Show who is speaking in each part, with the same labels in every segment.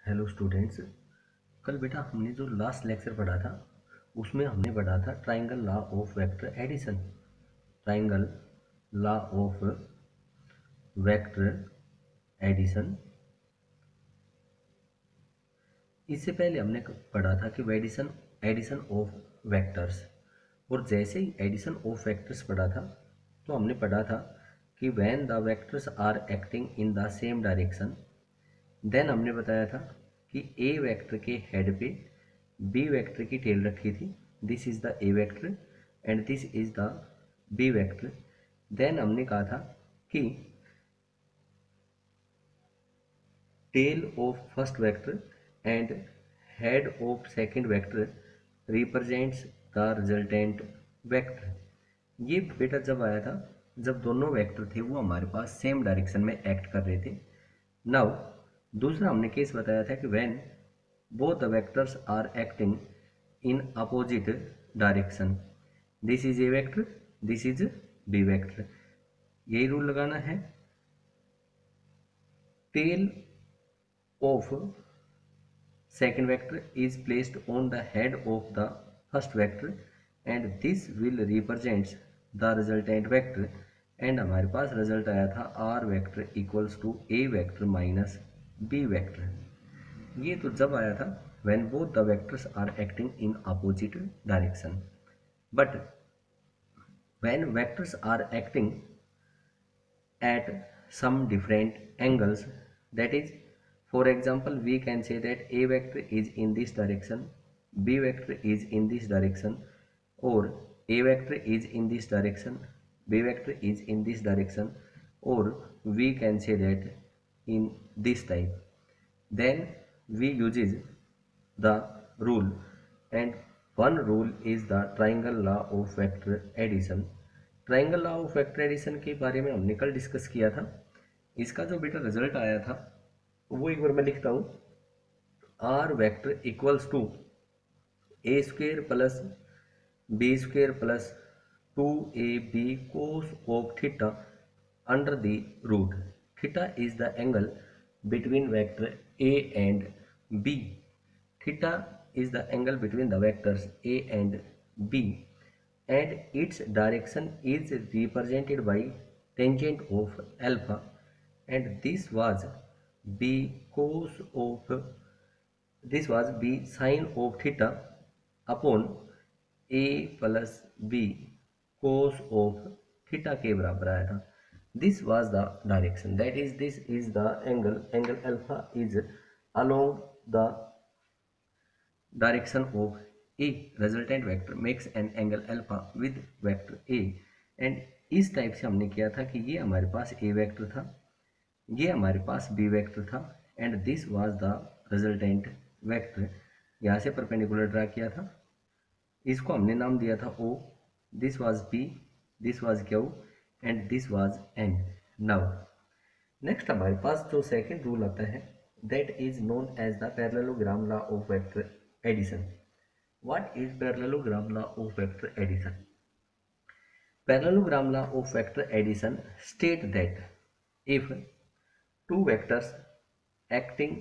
Speaker 1: Hello students. कल बेटा हमने जो लास्ट लेक्चर पढ़ा था उसमें हमने पढ़ा था triangle law of vector addition. Triangle law of vector addition. इससे पहले हमने पढ़ा था कि एडिशन एडिशन ऑफ वेक्टर्स। और जैसे ही एडिशन ऑफ वेक्टर्स पढ़ा था तो हमने पढ़ा था कि when the vectors are acting in the same direction. Then हमने बताया था कि ए वेक्टर के हेड पे बी वेक्टर की टेल रखी थी। This is the A vector and this is the B vector. Then हमने कहा था कि tail of first vector and head of second vector represents the resultant vector. ये बेटा जब आया था जब दोनों वेक्टर थे वो हमारे पास सेम डायरेक्शन में एक्ट कर रहे थे। नाउ दूसरा हमने केस बताया था कि when both the vectors are acting in opposite direction, this is a vector, this is b vector। यही रूल लगाना है। tail of second vector is placed on the head of the first vector and this will represents the resultant vector। And हमारे पास result आया था r vector equals to a vector minus b vector. ये तो जब आया था when both the vectors are acting in opposite direction, but when vectors are acting at some different angles, that is, for example, we can say that a vector is in this direction, b vector is in this direction, or a vector is in this direction, b vector is in this direction, or we can say that in this type, then we uses the rule, and one rule is the triangle law of vector addition। Triangle law of vector addition के बारे में हमने कल discuss किया था। इसका जो बेटा रिजल्ट आया था वो एक बार मैं लिखता हूँ। R vector equals to A square plus B square plus 2ab cos of theta under the root। theta is the angle between vector a and b। theta is the angle between the vectors a and b and its direction is represented by tangent of alpha, and this was b cos of this was b sin of theta upon a plus b cos of theta के बराबर आया था। This was the direction, that is this is the angle alpha is along the direction of a resultant vector makes an angle alpha with vector a। and इस type से हमने किया था कि ये हमारे पास a वेक्टर था, ये हमारे पास b वेक्टर था and this was the resultant vector. यहाँ से परपेंडिकुलर ड्रा किया था, इसको हमने नाम दिया था o, this was p, this was q and this was n। Now next हमारे पास जो सेकंड रूल आता है that is known as the parallelogram law of vector addition. What is parallelogram law of vector addition? Parallelogram law of vector addition state that if two vectors acting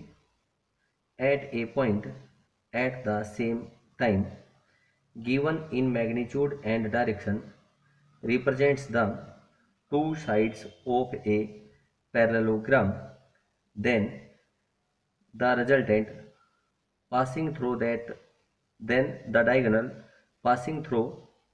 Speaker 1: at a point at the same time given in magnitude and direction represents the two sides of a parallelogram, then the resultant passing through that then the diagonal passing through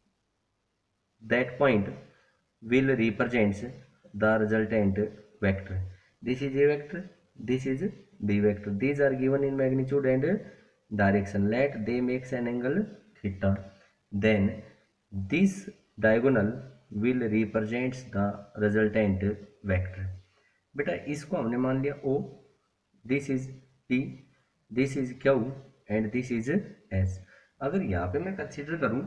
Speaker 1: that point will represents the resultant vector। This is a vector, this is b vector, these are given in magnitude and direction, let they makes an angle theta, then this diagonal will represents the resultant vector। बेटा इसको हमने मान लिया o, this is p, this is q and this is s। अगर यहाँ पे मैं consider करूँ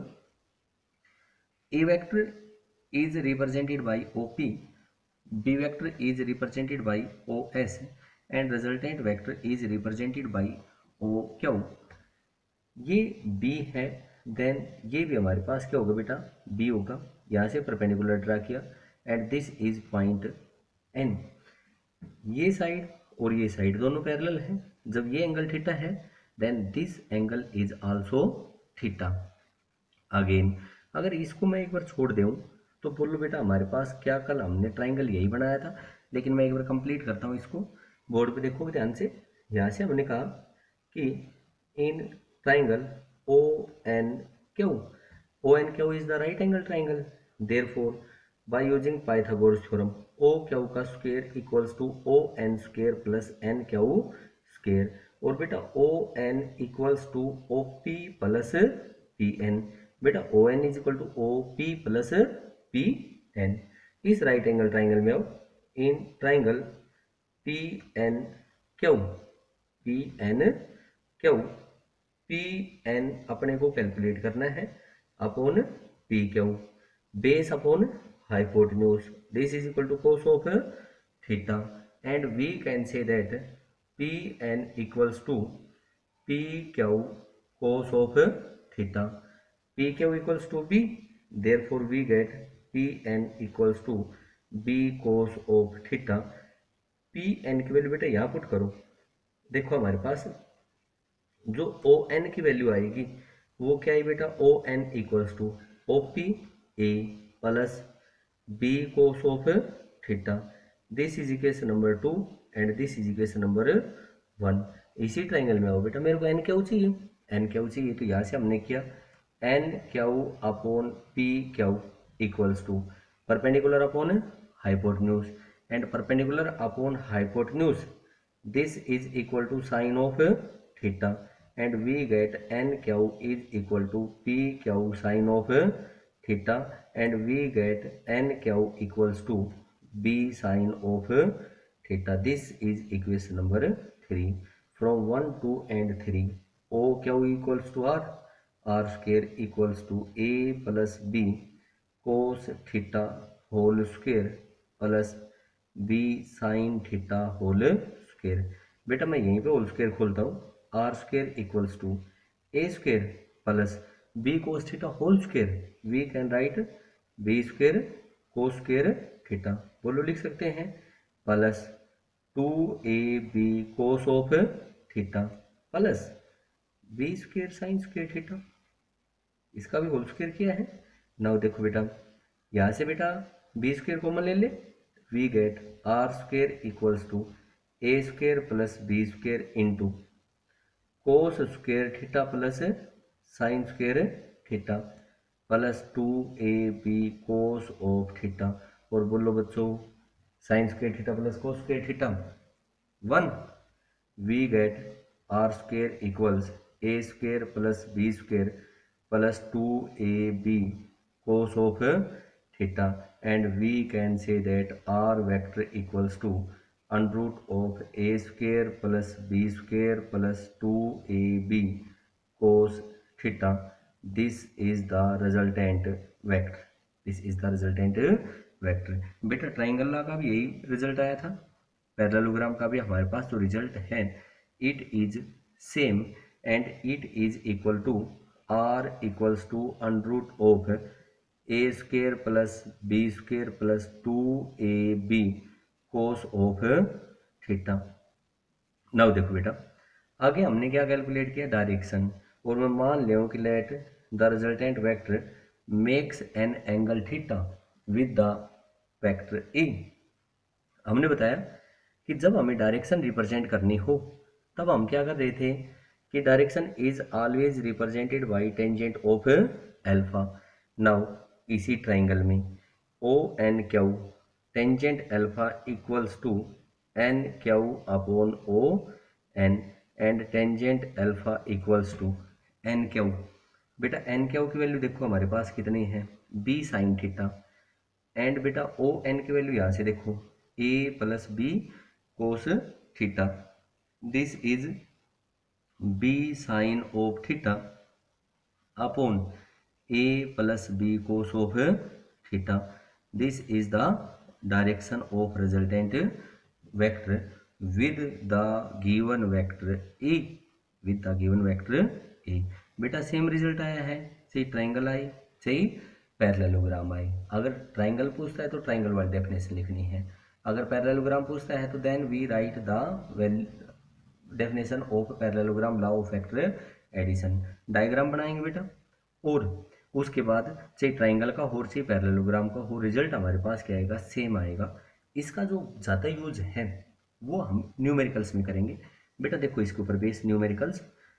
Speaker 1: a vector is represented by op, b vector is represented by os and resultant vector is represented by oq। ये b है, then ये भी हमारे पास क्या होगा बेटा b होगा। यहाँ से परपेंडिकुलर ड्रा किया and this is point n। ये साइड और ये साइड दोनों पैरेलल हैं। जब ये एंगल थीटा है then this angle is also theta. Again अगर इसको मैं एक बार छोड़ दूँ तो बोलो बेटा हमारे पास क्या, कल हमने ट्राइंगल यही बनाया था, लेकिन मैं एक बार कंप्लीट करता हूँ इसको। बोर्ड पे देखो ध्यान से। यहाँ से हमने कहा कि in triangle O N Q, O N Q is the right angle triangle, therefore by using Pythagoras theorem O Q का square equals to O N square plus N Q square. और बेटा O N equals to O P plus P N. बेटा O N is equal to O P plus P N. इस right angle triangle में अब in triangle P N Q, P N Q, P N अपने को calculate करना है upon P Q, base upon hypotenuse, this is equal to cos of theta, and we can say that P N equals to P Q cos of theta. P Q equals to B, therefore we get P N equals to B cos of theta. P N की value बेटा यहाँ put करो। देखो हमारे पास जो O N की value आएगी वो क्या है बेटा, O N equals to O P A plus B cos of theta. This is equation number 2 and this is equation number 1। इसी ट्राइंगल में आओ बेटा, मेरे को एन क्यू चाहिए, एन क्यू चाहिए तो यहाँ से हमने किया N Q upon P Q equals to perpendicular upon hypotenuse, and perpendicular upon hypotenuse this is equal to sine of theta, and we get nq is equal to pq sine of theta, and we get nq equals to b sine of theta. This is equation number 3. From 1, 2 and 3 oq equals to r square equals to a plus b cos theta whole square plus b sin theta whole square. बेटा मैं यहीं पे whole square खोलता हूँ, R square equals to A square plus B cos theta whole square, we can write B square cos square theta, बोलो लिख सकते हैं, plus 2ab cos of theta plus B square sine square theta, इसका भी whole square किया है। Now देखो बेटा यहाँ से बेटा बी स्क्वायर कॉमन ले ले, we get R square equals to A square plus B square into cos square theta plus sine square theta plus 2ab cos of theta. और बोलो बच्चों sine square theta plus cos square theta 1, we get R square equals A square plus B square plus 2ab cos of theta, and we can say that R vector equals to under root of A square plus B square plus 2ab cos theta. This is the resultant vector, this is the resultant vector. बेटा triangle का भी यही result आया था, parallelogram का भी हमारे पास जो रिजल्ट है it is same, and it is equal to R equals to under root of A square plus B square plus 2ab cos of theta. Now देखो बेटा आगे हमने क्या कैलकुलेट किया, डायरेक्शन, और मैं मान ले कि let the resultant vector makes an angle theta with the vector A. हमने बताया कि जब हमें डायरेक्शन रिप्रेजेंट करनी हो तब हम क्या कर रहे थे कि direction is always represented by tangent of alpha. Now इसी ट्राइंगल में O N Q tangent alpha equals to N Q upon O N, and tangent alpha equals to N Q. बेटा एन क्यू की value देखो हमारे पास कितनी है, B sine theta, and बेटा O N की वैल्यू यहाँ से देखो A plus B cos theta, this is B sine of theta upon A plus B cos of theta. This is the direction of resultant vector with the given vector A, with the given vector A। बेटा same result आया है, सही triangle I, सही parallelogram आई। अगर triangle पूछता है तो triangle वाली डेफिनेशन लिखनी है। अगर पैरेललोग्राम पूछता है तो then we write the definition of parallelogram, law of factor addition. Diagram बनाएंगे बेटा, और उसके बाद चाहे ट्राइंगल का हो चाहे पैरेललोग्राम का हो, रिजल्ट हमारे पास क्या आएगा, सेम आएगा। इसका जो ज़्यादा यूज है वो हम न्यूमेरिकल्स में करेंगे। बेटा देखो इसके ऊपर बेस न्यूमेरिकल्स,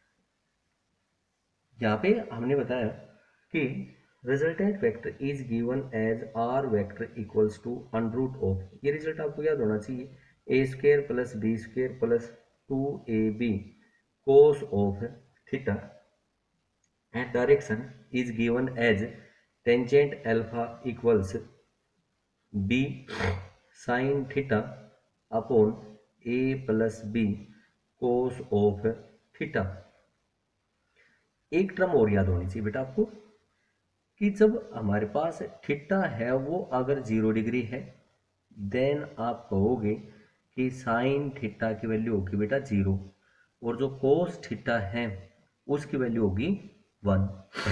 Speaker 1: यहाँ पे हमने बताया कि resultant vector is given as R vector equals to under root of, ये रिजल्ट आपको याद होना चाहिए, A square plus B square plus 2ab cos of theta and direction is given as tangent alpha equals b sin theta upon a plus b cos of theta। एक term और याद होनी चाहिए बेटा आपको कि जब हमारे पास थीटा है वो अगर 0 डिग्री है, देन आप कहोगे कि साइन थीटा की वैल्यू होगी बेटा 0, और जो कोस थीटा है उसकी वैल्यू होगी 1।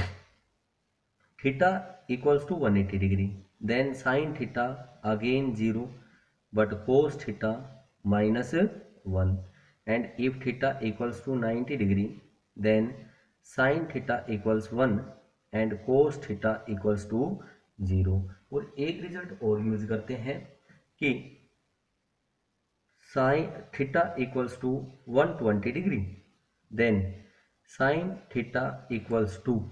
Speaker 1: Theta equals to 180 degree, then sine theta again 0 but cos theta -1, and if theta equals to 90 degree then sine theta equals 1 and cos theta equals to 0। और एक रिजल्ट और यूज करते हैं कि sine theta equals to 120 degree then sine theta equals to,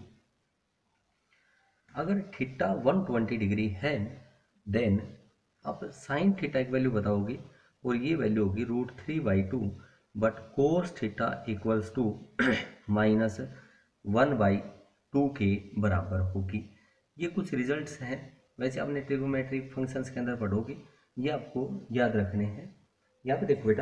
Speaker 1: अगर theta 120 degree है then आप sine theta की वैल्यू बताओगे और ये वैल्यू होगी √3/2, but cos theta equals to -1/2 के बराबर होगी। ये कुछ रिजल्ट्स हैं, वैसे आपने ट्रिग्नोमेट्रिक फंक्शंस के अंदर पढ़ोगे, ये आपको याद रखने हैं। यहाँ पे देखो बेटा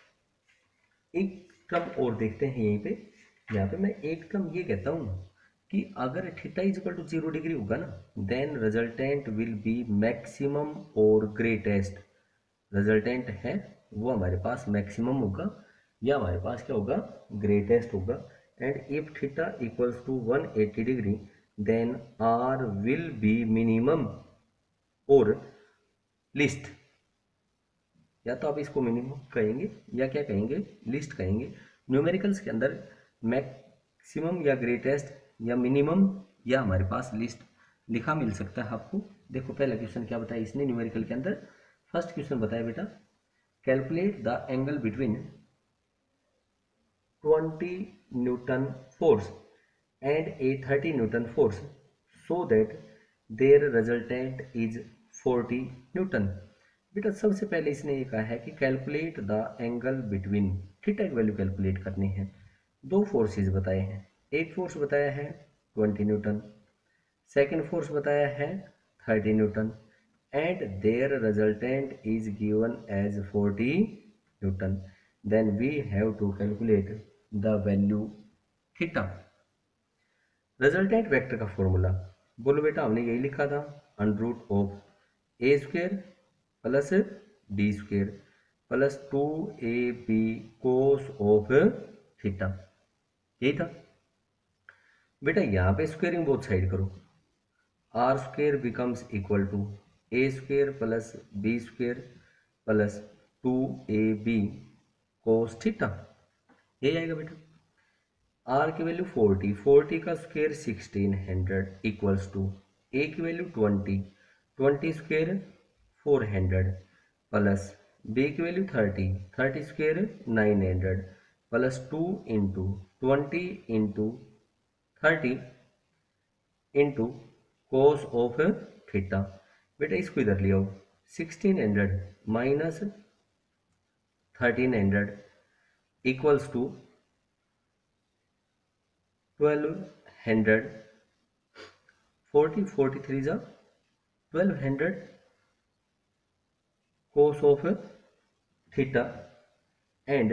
Speaker 1: एक टर्म और देखते हैं यहीं पे, यहाँ पे मैं एक टर्म ये कहता हूँ कि अगर theta is equal to 0 degree होगा ना then resultant will be maximum और ग्रेटेस्ट। रिजल्टेंट है वो हमारे पास मैक्सिमम होगा या हमारे पास क्या होगा, ग्रेटेस्ट होगा। And if theta equals to 180 degree then R will be minimum और लिस्ट, या तो आप इसको मिनिमम कहेंगे या क्या कहेंगे, लिस्ट कहेंगे। न्यूमेरिकल्स के अंदर मैक्सिमम या ग्रेटेस्ट या मिनिमम या हमारे पास लिस्ट लिखा मिल सकता है आपको। देखो पहला क्वेश्चन क्या बताया इसने न्यूमेरिकल के अंदर, फर्स्ट क्वेश्चन बताया बेटा calculate the angle between 20 newton force and a 30 newton force so that their resultant is 40 newton. बेटा सबसे पहले इसने ये कहा है कि calculate the angle between, theta की वैल्यू कैलकुलेट करनी है। दो फोर्सेस बताए हैं, एक फोर्स बताया है 20 न्यूटन, सेकेंड फोर्स बताया है 30 newton, and their resultant is given as 40 newton. Then we have to calculate the value theta. Resultant vector का फॉर्मूला बोलो बेटा, हमने यही लिखा था √a² plus b square plus 2ab cos of theta, यही था बेटा। यहाँ पे स्क्वेयरिंग बोथ साइड करो, r² becomes equal to a² plus b² plus 2ab cos theta, यही आएगा बेटा। r की वैल्यू 40, 40 का स्क्वेयर 1600 इक्वल्स टू a की वैल्यू 20, 20 स्क्वेयर 400 प्लस b की value 30, 30 square 900 plus 2 into 20 into 30 into cos of theta. बेटा इसको इधर ले आओ, 1600 माइनस 1300 इक्वल्स टू 1200, 40 43 जा 1200 cos of theta and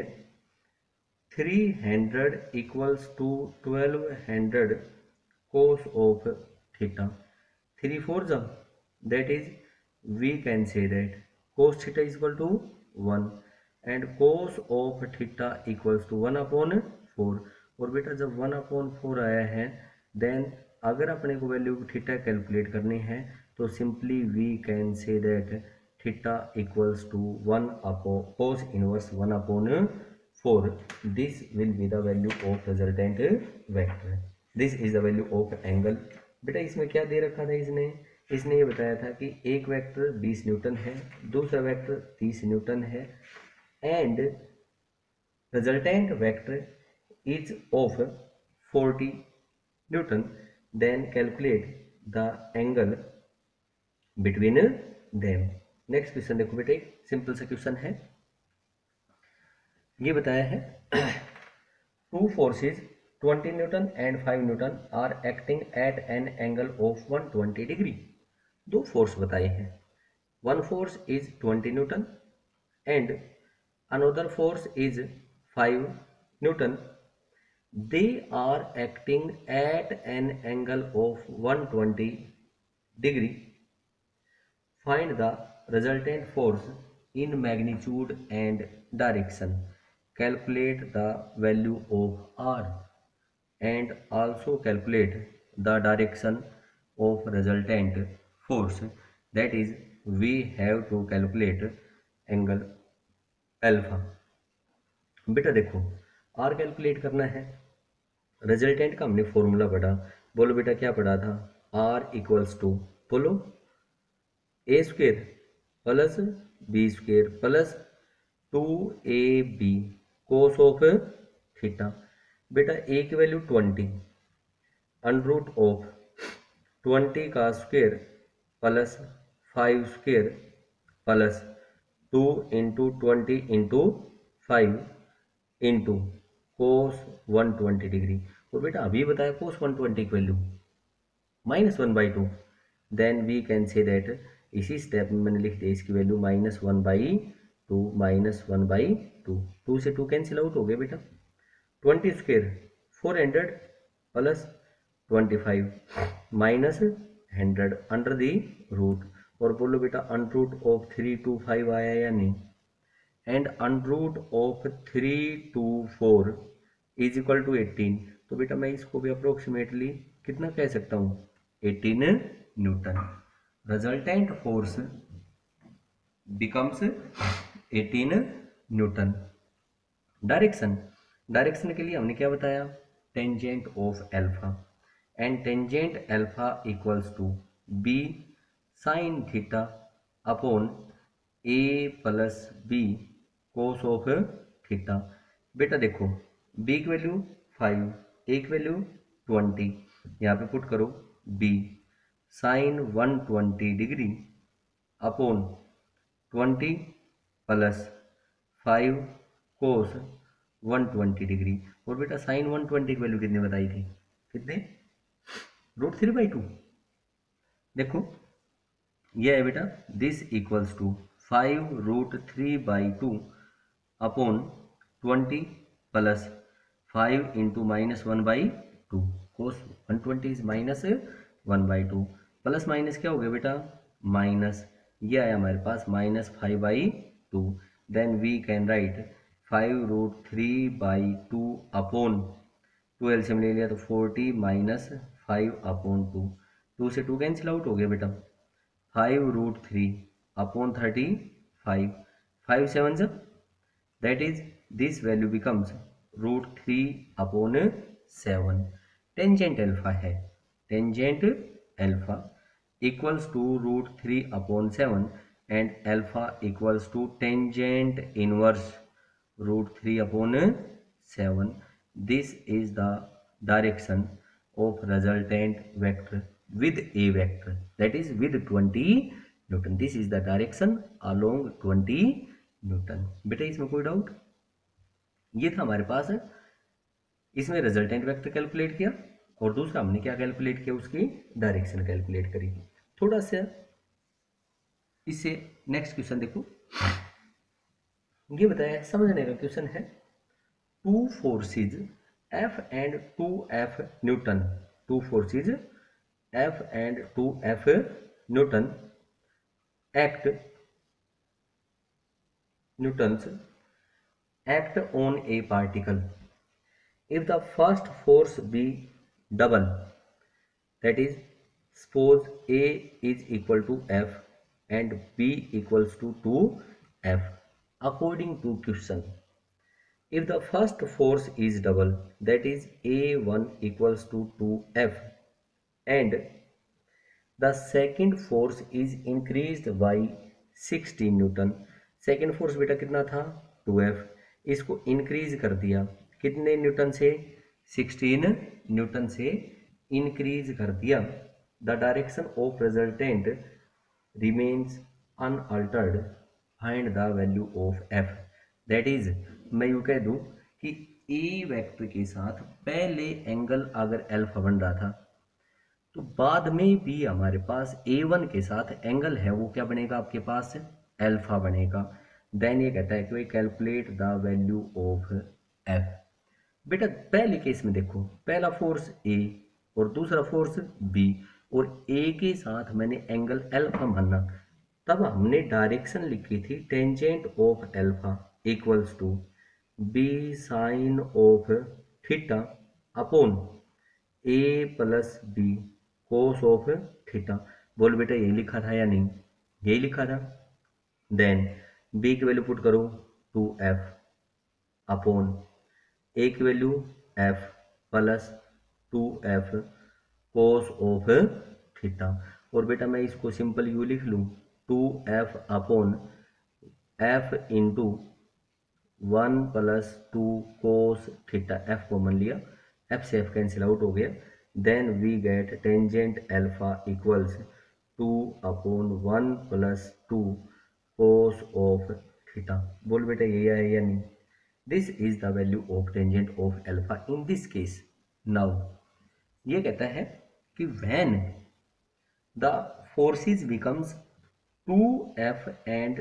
Speaker 1: 300 equals to 1200 cos of theta। 3 4 जब that is we can say that cos theta is equal to 1 and cos of theta equals to 1/4। और बेटा जब 1/4 आया है देन अगर अपने को वैल्यू थीटा कैलकुलेट करनी है तो simply we can say that theta equals to 1 upon cos inverse 1 upon 4. This will be the value of resultant vector. This is the value of angle. बेटा इसमें क्या दे रखा था इसने ये बताया था कि एक वेक्टर 20 न्यूटन है, दूसरा वेक्टर 30 न्यूटन है, and resultant vector is of 40 Newton. Then calculate the angle between them. Next question देखो बेटे, सिंपल सा क्वेश्चन है, ये बताया है two forces 20 newton and 5 newton are acting at an angle of 120 degree. दो फोर्स बताए हैं. One force is 20 newton and another force is 5 Newton. They are acting at an angle of 120 degree. Find the resultant force in magnitude and direction. Calculate the value of R and also calculate the direction of resultant force. That is, we have to calculate angle alpha. बेटा देखो, are calculate करना है, resultant का हमने formula पढ़ा. बोलो बेटा क्या पढ़ा था? आर इक्वल्स टू, बोलो, A square plus B square plus 2ab cos of theta. बेटा ए की वैल्यू 20, अंडर रूट ऑफ 20 का square plus 5 square plus 2 into 20 into 5 into cos 120 degree. और बेटा अभी बताया कोस 120 की value -1/2. Then we can say that, इसी step में मैंने लिख दिया इसकी वैल्यू -1/2 -1/2. 2 से 2 कैंसिल आउट हो गया बेटा. 20 square 400 plus 25 minus 100 under the root. और बोलो बेटा अंडर रूट ऑफ 3 to 5 आया या नहीं? And under root of 3 to 4 is equal to 18. तो बेटा मैं इसको भी अप्रोक्सीमेटली कितना कह सकता हूँ? 18 newton. Resultant force becomes 18 newton. Direction के लिए हमने क्या बताया? Tangent of alpha, and tangent alpha equals to B sine theta upon A plus B cos of theta. बेटा देखो, बी की वैल्यू 5, ए की वैल्यू 20, यहाँ पे पुट करो B sine 120 degree upon 20 plus 5 cos 120 degree. और बेटा साइन 120 की वैल्यू कितनी बताई थी? कितने? √3/2. देखो यह है बेटा, this equals to 5√3/2 upon 20 plus 5 into -1/2. Cos 120 is -1/2. Plus minus क्या हो गया बेटा? माइनस. ये आया हमारे पास -5/2. Then we can write 5√3/2 upon 12 से ले लिया तो 40 -5/2. 2 से 2 कैंसिल आउट हो गया बेटा. 5√3 अपॉन 35, 5 7 जब, that is this value becomes √3/7. Tangent alpha है, tangent alpha equals to √3/7 and alpha equals to tangent inverse √3/7. This is the direction of resultant vector with a vector, that is with 20 Newton. This is the direction along 20 Newton. बेटा इसमें कोई doubt? ये था हमारे पास है, इसमें resultant vector calculate किया और दूसरा हमने क्या कैलकुलेट किया? उसकी डायरेक्शन कैलकुलेट करी. थोड़ा सा इससे नेक्स्ट क्वेश्चन देखो, ये बताया समझने का क्वेश्चन है. Two forces F and 2F Newton, two forces F and 2F Newtons act on a particle. If the first force be double, that is suppose A is equal to F and B equals to 2F. According to question, if the first force is double, that is A1 equals to 2F, and the second force is increased by 16 newton, second force बेटा कितना था 2F, इसको increase कर दिया कितने Newton से 16 Newton से increase कर दिया, the direction of resultant remains unaltered, find the value of F। That is मैं यूँ कह दूँ कि ए वेक्टर के साथ पहले एंगल अगर अल्फा बन रहा था तो बाद में भी हमारे पास A1 के साथ एंगल है वो क्या बनेगा आपके पास अल्फा बनेगा। देन ये कहता है कि calculate the value of F। बेटा पहले केस में देखो, पहला फोर्स A और दूसरा फोर्स B, और A के साथ मैंने एंगल अल्फा माना, तब हमने डायरेक्शन लिखी थी tangent of alpha equals to B sine of theta upon A plus B cos of theta. बोल बेटा यही लिखा था या नहीं, यही लिखा था। देन B की वैल्यू पुट करो 2F अपॉन A की value F plus 2F cos of theta, और बेटा मैं इसको सिंपल यू लिख लूँ 2F अपॉन F into 1 plus 2 cos theta, F common लिया, F से F कैंसिल आउट हो गया, then we get tangent alpha equals 2 upon 1 plus 2 cos of theta. बोल बेटा ये है या नहीं, this is the value of tangent of alpha in this case. Now ये कहता है कि when the forces becomes 2F and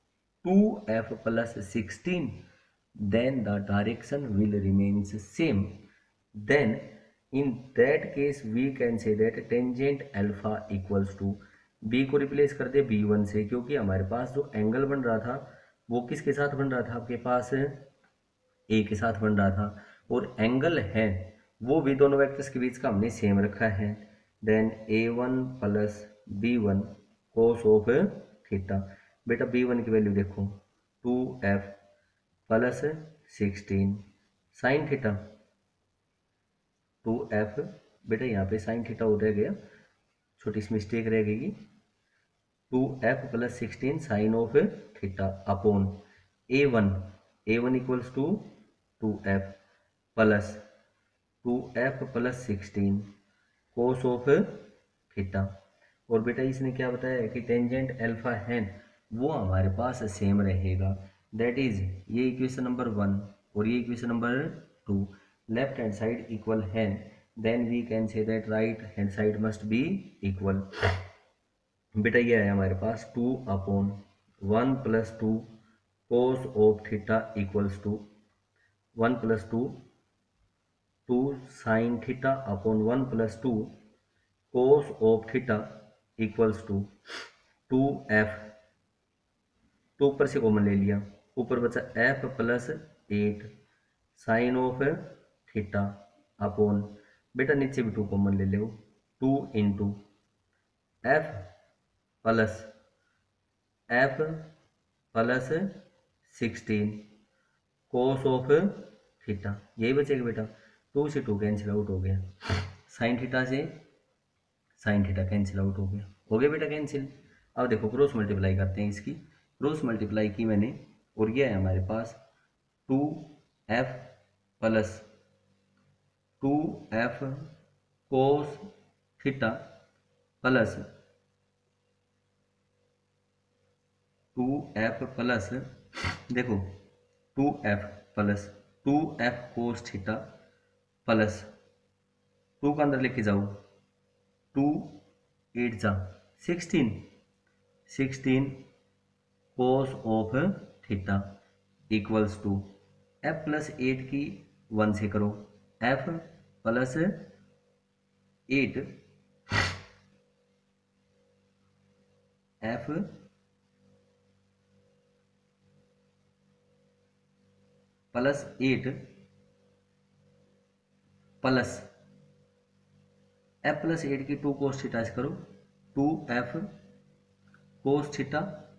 Speaker 1: 2F plus 16, then the direction will remains same. Then in that case we can say that tangent alpha equals to B को replace कर दे B1 से, क्योंकि हमारे पास जो एंगल बन रहा था वो किसके साथ बन रहा था, आपके पास A के साथ बन रहा था, और एंगल है वो भी दोनों वेक्टर्स के बीच का हमने सेम रखा है। Then A1 plus B1 cos of theta. बेटा B1 की वैल्यू देखो 2F plus 16 sine theta 2F, बेटा यहाँ पे साइन थीटा हो रह गया, छोटी सी मिस्टेक रह गई, 2F plus 16 sine of theta upon A1 equals to 2F plus 2F plus 16 cos of theta. और बेटा इसने क्या बताया कि टेंजेंट अल्फा है वो हमारे पास सेम रहेगा, दैट इज ये इक्वेशन नंबर 1 और ये equation number 2 left hand side equal है, then we can say that right hand side must be equal. बेटा ये है हमारे पास 2 upon 1 plus 2 cos of theta equals to 1 plus 2 sine theta upon 1 plus 2 cos of theta equals to 2F, 2 ऊपर से common ले लिया, ऊपर बचा F plus 8 sine of theta upon, बेटा नीचे भी 2 कॉमन ले लो, 2 into F plus 16 cos of theta, यही बचेगा बेटा, 2 से 2 कैंसिल आउट हो गया, साइन थीटा से साइन थीटा कैंसिल आउट हो गया बेटा कैंसिल। अब देखो क्रॉस मल्टीप्लाई करते हैं, इसकी क्रॉस मल्टीप्लाई की मैंने, और यह है हमारे पास 2F plus 2F cos theta plus 2F plus देखो 2F plus 2F cos theta plus 2 का अंदर लेके जाओ 2 8 जा 16 cos of theta equals to F plus 8 की 1 से करो, F plus 8 F plus 8 plus F plus 8 की 2 कोस थीटा से करो 2F cos theta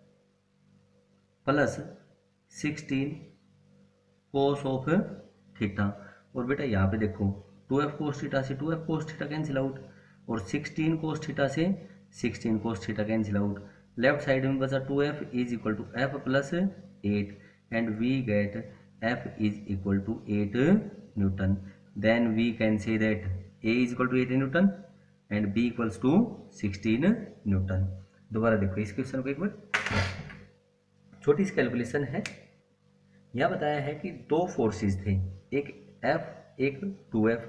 Speaker 1: plus 16 cos of theta. और बेटा यहाँ पे देखो 2f कोस थीटा से 2f cos theta cancel out और 16 कोस थीटा से 16 cos theta cancel out. Left side में बचा 2f is equal to f plus 8 and we get f is equal to 8 newton. Then we can say that a is equal to 8 newton and b equals to 16 newton. दोबारा देखो इस question को एक बार, छोटी सी calculation है। यह बताया है कि दो फोर्सेस थे, एक F एक 2F।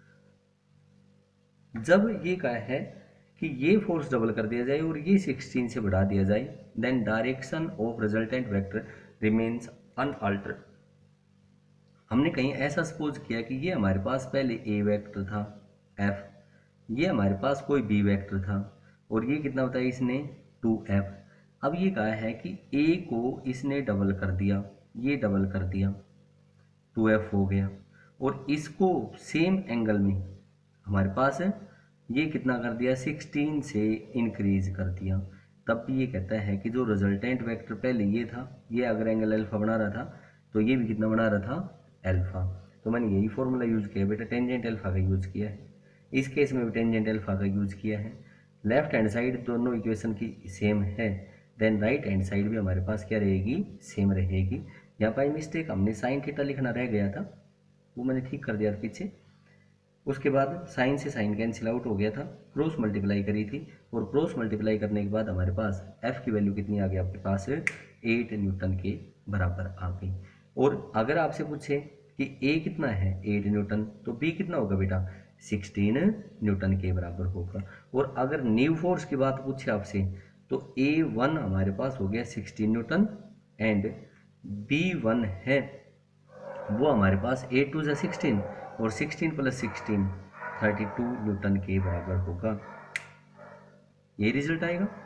Speaker 1: जब ये कहा है कि ये फोर्स डबल कर दिया जाए और ये 16 से बढ़ा दिया जाए, then direction of resultant vector remains unaltered. हमने कहीं ऐसा सपोज किया कि ये हमारे पास पहले A वेक्टर था F, ये हमारे पास कोई B वेक्टर था और ये कितना बताया इसने 2F। अब ये कहा है कि A को इसने डबल कर दिया, ये डबल कर दिया 2F हो गया और इसको सेम एंगल में हमारे पास ये कितना कर दिया 16 से इंक्रीज कर दिया। तब भी ये कहता है कि जो रिजल्टेंट वेक्टर पहले ये था, ये अगर एंगल अल्फा बना रहा था तो ये भी कितना बना रहा था अल्फा। तो मैंने यही फॉर्मूला यूज किया बेटा, टेंजेंट अल्फा का यूज किया है। इस केस में भी टेंजेंट अल्फा का यूज किया है। लेफ्ट हैंड साइड दोनों इक्वेशन की सेम है, देन राइट हैंड साइड भी हमारे पास क्या रहेगी, सेम रहेगी। यहाँ पर मिस्टेक हमने साइन थीटा लिखना रह गया था, वो मैंने ठीक कर दिया था पीछे। उसके बाद साइन से साइन कैंसिल आउट हो गया था, क्रॉस मल्टीप्लाई करी थी और क्रॉस मल्टीप्लाई करने के बाद हमारे पास एफ की वैल्यू कितनी आ गई आपके पास 8 न्यूटन के बराबर आ गई। और अगर आपसे पूछे कि ए कितना है 8 न्यूटन तो बी कितना होगा बेटा 16 न्यूटन के बराबर होगा। और अगर न्यू फोर्स की बात पूछे आपसे तो A1 हमारे पास हो गया 16 न्यूटन एंड B1 है वो हमारे पास 8 टू 16 और 16 प्लस 16 32 न्यूटन के बराबर होगा। ये रिजल्ट आएगा।